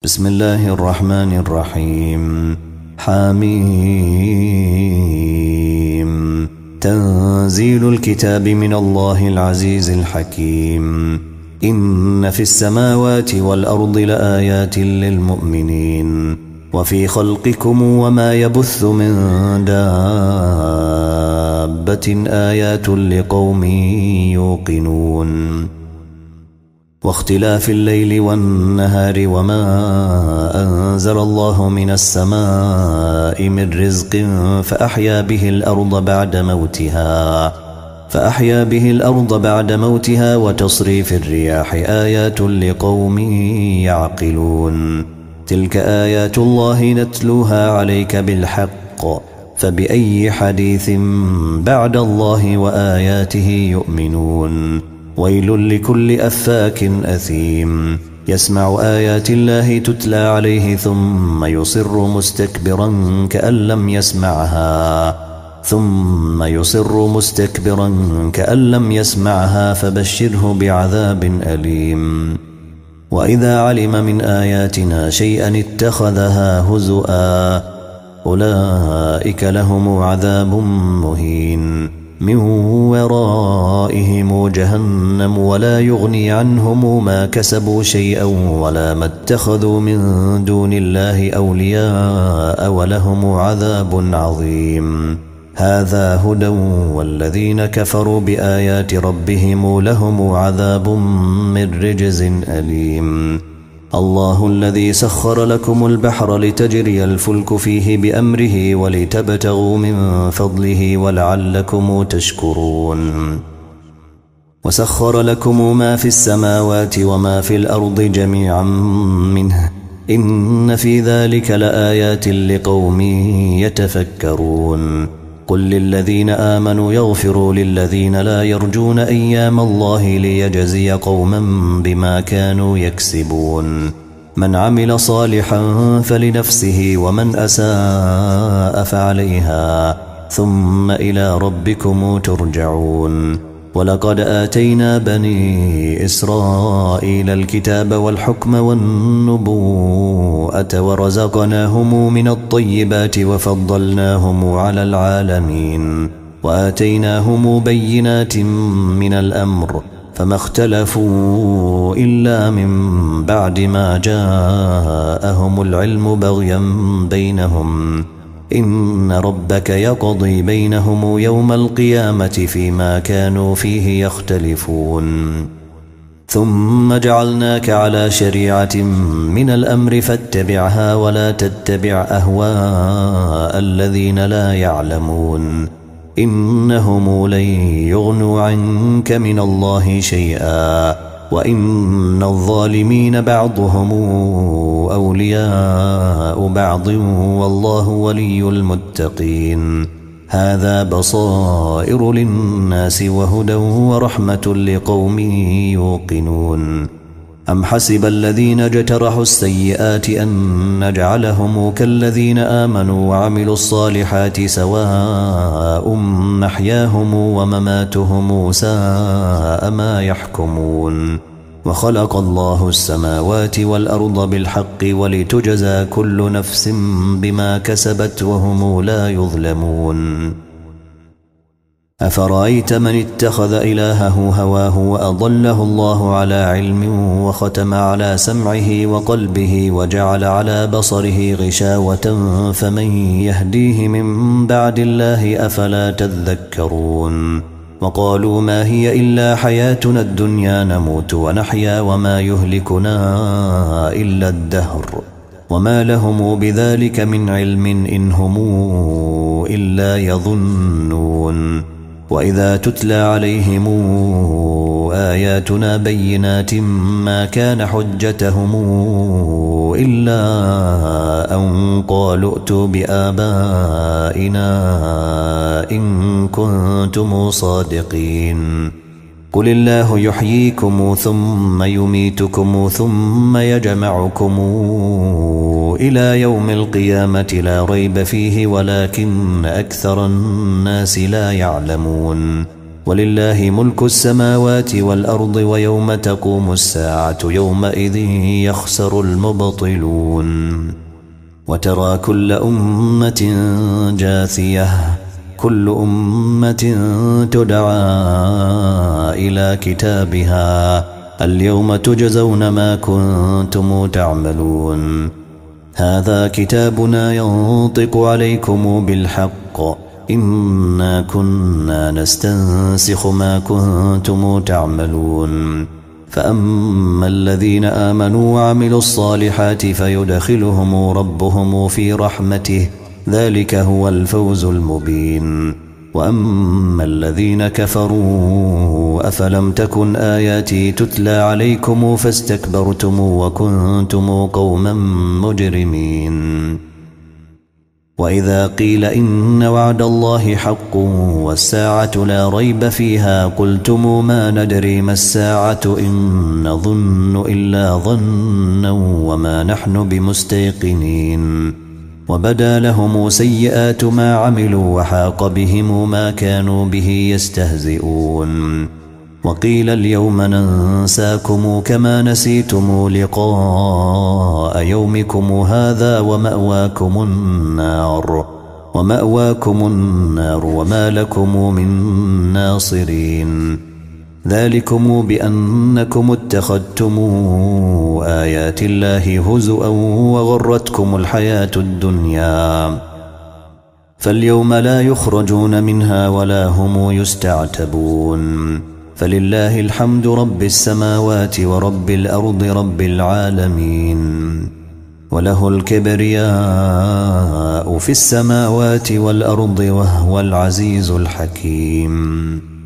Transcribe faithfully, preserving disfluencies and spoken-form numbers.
بسم الله الرحمن الرحيم. حميم. تنزيل الكتاب من الله العزيز الحكيم. إن في السماوات والأرض لآيات للمؤمنين وفي خلقكم وما يبث من دابة آيات لقوم يوقنون. واختلاف الليل والنهار وما أنزل الله من السماء من رزق فأحيا به الأرض بعد موتها فأحيا به الأرض بعد موتها وتصريف الرياح آيات لقوم يعقلون. تلك آيات الله نتلوها عليك بالحق فبأي حديث بعد الله وآياته يؤمنون. ويل لكل أفاك أثيم يسمع آيات الله تتلى عليه ثم يصر مستكبرا كأن لم يسمعها ثم يصر مستكبرا كأن لم يسمعها فبشره بعذاب أليم. وإذا علم من آياتنا شيئا اتخذها هزؤا أولئك لهم عذاب مهين من ورائهم جهنم ولا يغني عنهم ما كسبوا شيئا ولا ما اتخذوا من دون الله أولياء ولهم عذاب عظيم. هذا هدى والذين كفروا بآيات ربهم لهم عذاب من رجز أليم. الله الذي سخر لكم البحر لتجري الفلك فيه بأمره ولتبتغوا من فضله ولعلكم تشكرون. وسخر لكم ما في السماوات وما في الأرض جميعا منه إن في ذلك لآيات لقوم يتفكرون. قل للذين آمنوا يغفروا للذين لا يرجون أيام الله ليجزي قوما بما كانوا يكسبون. من عمل صالحا فلنفسه ومن أساء فعليها ثم إلى ربكم ترجعون. ولقد آتينا بني إسرائيل الكتاب والحكم والنبوءة ورزقناهم من الطيبات وفضلناهم على العالمين وآتيناهم بينات من الأمر فما اختلفوا إلا من بعد ما جاءهم العلم بغيا بينهم. إن ربك يقضي بينهم يوم القيامة فيما كانوا فيه يختلفون. ثم جعلناك على شريعة من الأمر فاتبعها ولا تتبع أهواء الذين لا يعلمون إنهم لن يغنوا عنك من الله شيئا وإن الظالمين بعضهم أولياء بعض والله ولي المتقين. هذا بصائر للناس وهدى ورحمة لقوم يوقنون. أم حسب الذين اجترحوا السيئات أن نجعلهم كالذين آمنوا وعملوا الصالحات سواء محياهم ومماتهم ساء ما يحكمون. وخلق الله السماوات والأرض بالحق ولتجزى كل نفس بما كسبت وهم لا يظلمون. أفرأيت من اتخذ إلهه هواه وأضله الله على علم وختم على سمعه وقلبه وجعل على بصره غشاوة فمن يهديه من بعد الله أفلا تذكرون. وقالوا ما هي إلا حياتنا الدنيا نموت ونحيا وما يهلكنا إلا الدهر وما لهم بذلك من علم إن هم إلا يظنون. وإذا تتلى عليهم آياتنا بينات ما كان حجتهم إلا أن قالوا ائتوا بآبائنا إن كنتم صادقين. قل الله يحييكم ثم يميتكم ثم يجمعكم إلى يوم القيامة لا ريب فيه ولكن أكثر الناس لا يعلمون. ولله ملك السماوات والأرض ويوم تقوم الساعة يومئذ يخسر المبطلون وترى كل أمة جاثية كل أمة تدعى إلى كتابها اليوم تجزون ما كنتم تعملون هذا كتابنا ينطق عليكم بالحق إنا كنا نستنسخ ما كنتم تعملون فأما الذين آمنوا وعملوا الصالحات فيدخلهم ربهم في رحمته ذلك هو الفوز المبين وأما الذين كفروا أفلم تكن آياتي تتلى عليكم فاستكبرتم وكنتم قوما مجرمين وإذا قيل إن وعد الله حق والساعة لا ريب فيها قلتم ما ندري ما الساعة إن نظن إلا ظنا وما نحن بمستيقنين وبدا لهم سيئات ما عملوا وحاق بهم ما كانوا به يستهزئون وقيل اليوم ننساكم كما نسيتم لقاء يومكم هذا ومأواكم النار ومأواكم النار وما لكم من ناصرين ذلكم بأنكم اتخذتم آيات الله هزؤا وغرتكم الحياة الدنيا فاليوم لا يخرجون منها ولا هم يستعتبون فلله الحمد رب السماوات ورب الأرض رب العالمين وله الكبرياء في السماوات والأرض وهو العزيز الحكيم.